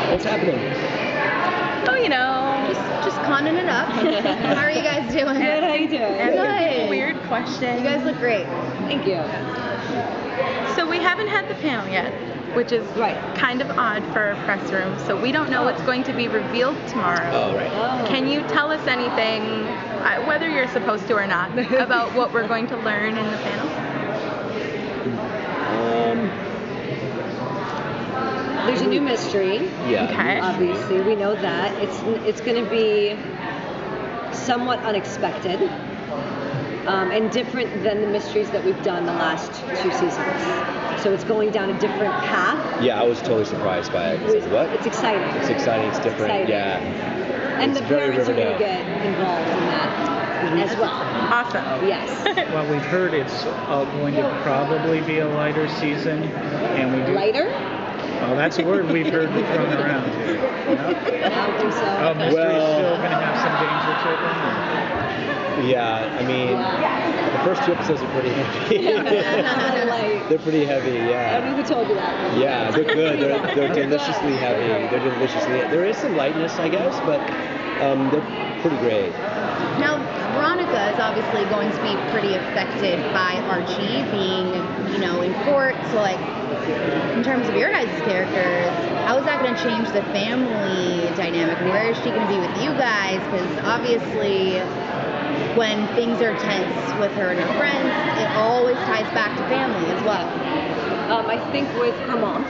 What's happening? Oh, you know, Just conning it up. How are you guys doing? Good, how you doing? asking Good. weird questions. You guys look great. Thank you. So we haven't had the panel yet, which is Right. kind of odd for a press room. So we don't know what's going to be revealed tomorrow. Oh, right. Oh. Can you tell us anything, whether you're supposed to or not, about what we're going to learn in the panel? There's a new mystery. Yeah. Okay. Obviously, we know that. It's going to be somewhat unexpected and different than the mysteries that we've done the last 2 seasons. So it's going down a different path. Yeah, I was totally surprised by it. It's like, what? It's exciting. It's exciting. It's different. Exciting. Yeah. And It's the very parents are going Riverdale. to get involved in that as well. Awesome. Yes. Well, we've heard it's going to probably be a lighter season, and we do. Lighter? Well, that's a word we've heard thrown around here. I don't think so. Oh, mystery's Well- still going to have some danger to them. Yeah, I mean, the first 2 episodes are pretty heavy. Light. They're pretty heavy, I don't yeah. know who told you that. Yeah, they're good. They're deliciously heavy. They're deliciously. There is some lightness, I guess, but they're pretty great. Now, Veronica is obviously going to be pretty affected by Archie being, in court. So, like, in terms of your guys' characters, how is that going to change the family dynamic? Where is she going to be with you guys? Because obviously, when things are tense with her and her friends, it always ties back to family as well. I think with her mom.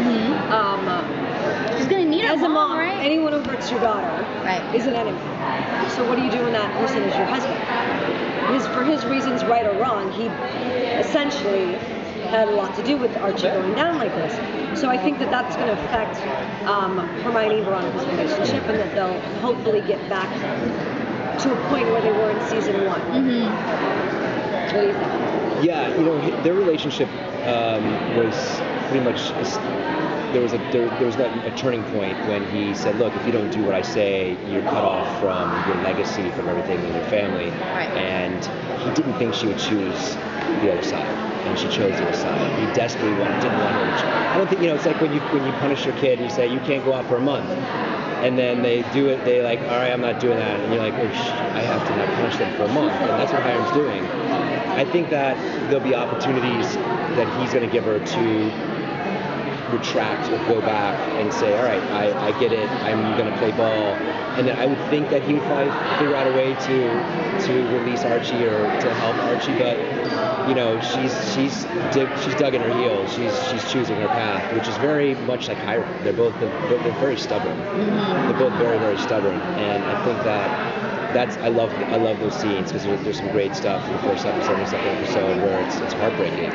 She's going to need As a a mom, right? anyone who hurts your daughter Right. is an enemy. So what do you do when that person is your husband? For his reasons, right or wrong, he essentially had a lot to do with Archie going down like this. So I think that that's going to affect Hermione and Veronica's relationship, and that they'll hopefully get back to a point where they were in season 1. What do you think? Yeah, their relationship was pretty much. There was a turning point when he said, "Look, if you don't do what I say, you're cut off from your legacy, from everything in your family." Right. And he didn't think she would choose the other side, and she chose the other side. He desperately didn't want her to choose. I don't think it's like when you punish your kid and you say you can't go out for a month, and then they do it. They like, all right, I'm not doing that, and you're like, oh, I have to not punish them for a month, and that's what Hiram's doing. I think that there'll be opportunities that he's going to give her to retract or go back and say, all right, I get it, I'm going to play ball. And then I would think that he would probably figure out a way to release Archie or to help Archie, but she's dug in her heels. She's choosing her path, which is very much like Hiram. They're very stubborn. They're both very, very stubborn, and I think I love those scenes because there's some great stuff in the first episode and the second episode where it's heartbreaking.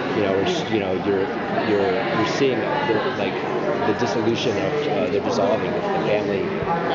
You're seeing the dissolution of the dissolving of the family.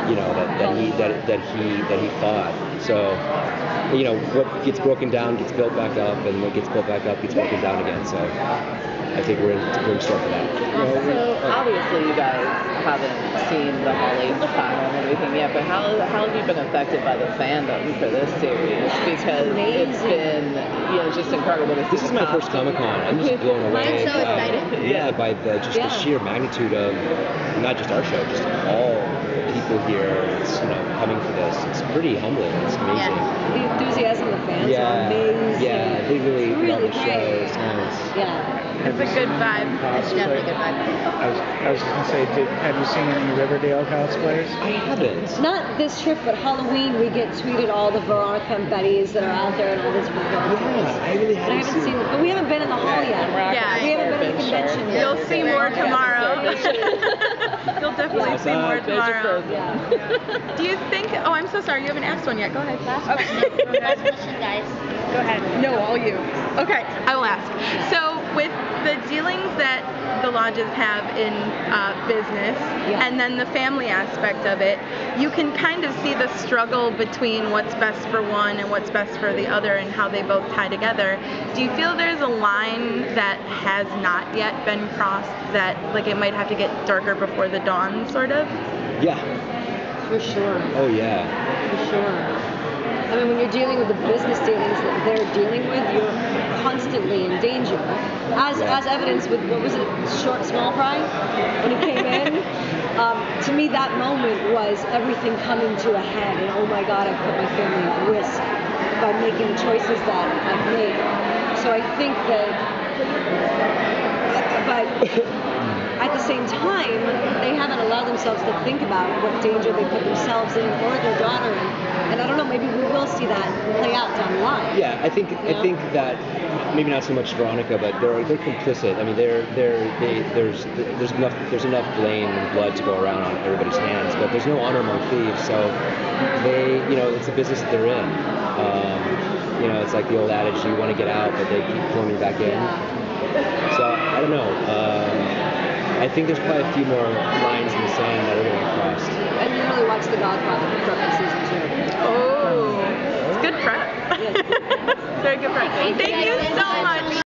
That he fought. So what gets broken down gets built back up, and what gets built back up gets broken down again. So I think we're in store for that. So obviously you guys haven't seen the Hall H panel and everything yet, but how have you been affected by the fandom for this series? Because it's been just incredible to see. This is my first Comic-Con. I'm just blown away. Mine's so excited. Yeah, by the sheer magnitude of not just our show, just all people here. It's coming for this. It's pretty humbling. It's amazing. The enthusiasm of the fans are amazing. Yeah, they really love the show. great. It's nice. Yeah. It's a good vibe. It's definitely a good vibe. I was just going to say, have you seen any Riverdale cosplayers? I haven't. Not this trip, but Halloween, we get tweeted all the Veronica and Betty's that are out there and all this Veronica. Yeah, I really But I haven't haven't seen, but we haven't been in the hall yet. Yeah, We haven't been to the convention yet. You'll see more tomorrow. You'll definitely see more tomorrow. Yeah. Do you think? Oh, I'm so sorry. You haven't asked one yet. Go ahead. Last question, guys. Go ahead. No, all you. Okay, I will ask. So, with the dealings that the lodges have in business, and then the family aspect of it, you can kind of see the struggle between what's best for one and what's best for the other and how they both tie together. Do you feel there's a line that has not yet been crossed, that it might have to get darker before the dawn, sort of? Yeah. For sure. Oh yeah. For sure. I mean, when you're dealing with the business dealings that they're dealing with, you're constantly in danger. As evidenced with, what was it, Small Fry? When he came in, me, that moment was everything coming to a head, and oh my God, I put my family at risk by making the choices that I've made. So I think that, but at the same time, they haven't allowed themselves to think about what danger they put themselves in or their daughter in. And I don't know, maybe we will see that play out down the line. Yeah, I think that maybe not so much Veronica, but they're complicit. I mean, there's enough blame and blood to go around on everybody's hands, but there's no honor among thieves. So they, it's the business that they're in. It's like the old adage, you want to get out, but they keep pulling you back in. So I don't know. I think there's probably a few more lines in the sand that are going to be crossed. And you really watch The Godfather prep for season 2. Oh, it's good prep. Yes. Very good prep. Thank you so much.